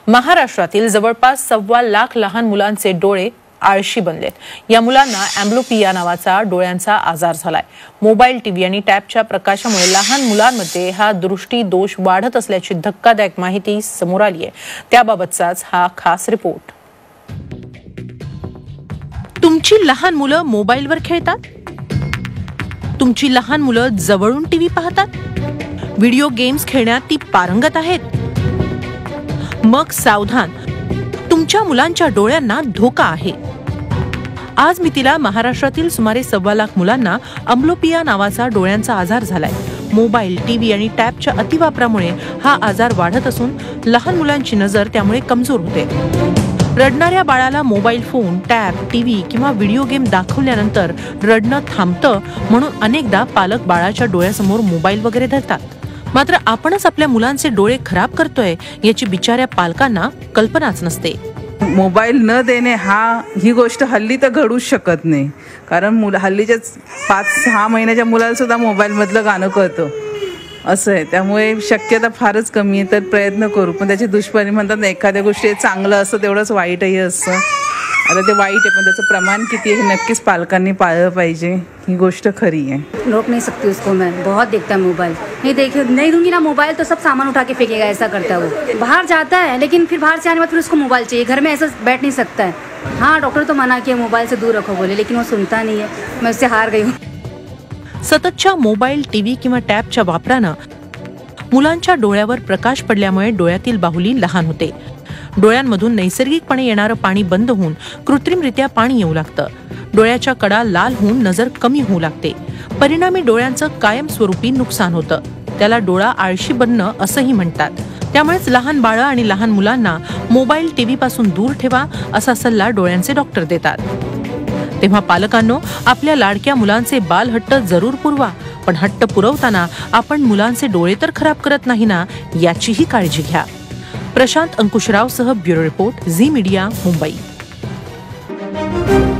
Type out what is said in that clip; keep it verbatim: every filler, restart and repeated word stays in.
महाराष्ट्रातील जवळपास सव्वा लाख लहान मुलांचे डोळे आळशी बनलेत। या मुलांना अँब्लोपिया नावाचा डोळ्यांचा आजार झालाय। मोबाईल, टीव्ही आणि टॅबच्या प्रकाशामुळे लहान मुलांमध्ये हा दृष्टी दोष वाढत असल्याची धक्कादायक माहिती समोर आली आहे। त्याबाबतचाच हा खास रिपोर्ट। तुमची लहान मुलं मोबाईलवर खेळतात? तुमची लहान मुलं जवळून टीव्ही पाहतात? व्हिडिओ गेम्स खेळण्यात ती पारंगत आहेत? मग सावधान, तुमच्या मुलांच्या डोळ्यांना धोका आहे। आज मी तिला महाराष्ट्रातील सुमारे सव्वा लाख मुलांना अँब्लोपिया नावाचा डोळ्यांचा आजार झालाय। मोबाईल, टीव्ही आणि टॅबच्या अतिवापरामुळे हा आजार वाढत असून लहान मुलांची नजर त्यामुळे कमजोर होते। रडणाऱ्या बाळाला मोबाईल फोन, टॅब, टीव्ही किंवा व्हिडिओ गेम दाखवल्यानंतर रडणं थांबतं म्हणून अनेकदा पालक बाळाच्या डोळ्यासमोर मोबाईल वगैरे धरतात। मात्र आपणच आपल्या मुलांचे डोळे खराब करतोय याची बिचाऱ्या पालकांना कल्पनाच नसते। मोबाईल न देणे हा ही गोष्ट हल्ली तर घडूच शकत नाही, कारण मुलं हल्लीच्या पाच सहा महिन्याच्या मुलाला सुद्धा मोबाईल मधलं गाणं कळतं असं आहे। त्यामुळे शक्यता फारच कमी आहे, तर प्रयत्न करू। पण त्याचे दुष्परिणाम म्हणतात ना, एखाद्या गोष्टी चांगलं असतं तेवढंच वाईटही असतं। आता ते वाईट आहे पण त्याचं प्रमाण किती आहे हे नक्कीच पालकांनी पाळलं पाहिजे, ही गोष्ट खरी है। रोक नहीं सकती उसको मैं, बहुत देखता है मोबाइल। नहीं देखे नहीं दूंगी ना मोबाइल तो सब सामान उठा के फेंकेगा, ऐसा करता है वो। बाहर जाता है लेकिन फिर बाहर से आने के बाद फिर उसको मोबाइल चाहिए, घर में ऐसा बैठ नहीं सकता है। हाँ, डॉक्टर तो मना किया मोबाइल से दूर रखो बोले, लेकिन वो सुनता नहीं है, मैं उससे हार गई हूँ। सततच्या मोबाईल, टीव्ही किंवा टॅबच्या वापरानं मुलांच्या डोळ्यावर प्रकाश पडल्यामुळे डोळ्यातील बाहुली लहान होते। डोळ्यांमधून नैसर्गिकपणे येणारं पाणी बंद होऊन कृत्रिमरित्या पाणी येऊ लागतं। डोळ्याच्या कडा लाल होऊन नजर कमी होऊ लागते। परिणामी डोळ्यांचं कायमस्वरूपी नुकसान होतं। त्याला डोळा आळशी बनणं असंही म्हणतात। त्यामुळेच लहान बाळं आणि लहान मुलांना मोबाईल, टीव्ही पासून दूर ठेवा असा सल्ला डोळ्यांचे डॉक्टर देतात। तेव्हा पालकांनो, आपल्या लाडक्या मुलांचे बालहट्ट जरूर पुरवा, पण हट्ट पुरवताना आपण मुलांचे डोळे तर खराब करत नाही ना, याचीही काळजी घ्या। प्रशांत अंकुशराव सह bureau report, Zee media, Mumbai.